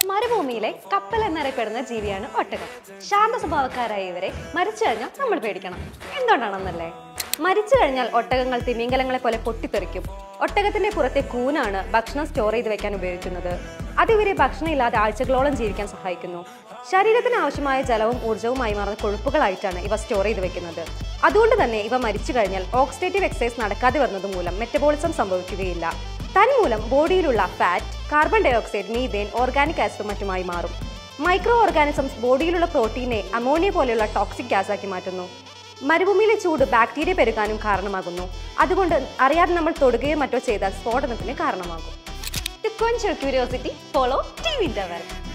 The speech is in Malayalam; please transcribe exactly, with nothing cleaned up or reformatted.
മരുഭൂമിയിലെ കപ്പൽ എന്നറിയപ്പെടുന്ന ജീവിയാണ് ഒട്ടകം. ശാന്ത സ്വഭാവക്കാരായ ഇവരെ മരിച്ചു കഴിഞ്ഞാൽ നമ്മൾ പേടിക്കണം. എന്തുകൊണ്ടാണെന്നല്ലേ? മരിച്ചു കഴിഞ്ഞാൽ ഒട്ടകങ്ങൾ തിമിംഗലങ്ങളെ പോലെ പൊട്ടിത്തെറിക്കും. ഒട്ടകത്തിന്റെ പുറത്തെ കൂനാണ് ഭക്ഷണം സ്റ്റോർ ചെയ്ത് വെക്കാൻ ഉപയോഗിക്കുന്നത്. അത് ഇവരെ ഭക്ഷണം ഇല്ലാതെ ആഴ്ചകളോളം ജീവിക്കാൻ സഹായിക്കുന്നു. ശരീരത്തിന് ആവശ്യമായ ജലവും ഊർജ്ജവുമായി മാറുന്ന കൊഴുപ്പുകളായിട്ടാണ് ഇവ സ്റ്റോർ ചെയ്ത് വെക്കുന്നത്. അതുകൊണ്ട് തന്നെ ഇവ മരിച്ചു കഴിഞ്ഞാൽ ഓക്സിഡേറ്റീവ് എക്സസൈസ് നടക്കാതെ വരുന്നത് മൂലം മെറ്റബോളിസം സംഭവിക്കുകയില്ല. തന്മൂലം ബോഡിയിലുള്ള fat, carbon dioxide, methane, organic ആസിഡും മറ്റുമായി മാറും. മൈക്രോ ഓർഗാനിസംസ് ബോഡിയിലുള്ള പ്രോട്ടീനെ അമോണിയ പോലെയുള്ള ടോക്സിക് ഗ്യാസാക്കി മാറ്റുന്നു. മരുഭൂമിയിലെ ചൂട് ബാക്ടീരിയ പെരുകാനും കാരണമാകുന്നു. അതുകൊണ്ട് അറിയാതെ നമ്മൾ തൊടുകയോ മറ്റോ ചെയ്താൽ സ്ഫോടനത്തിന് കാരണമാകും. To quench your curiosity, follow T V Tower.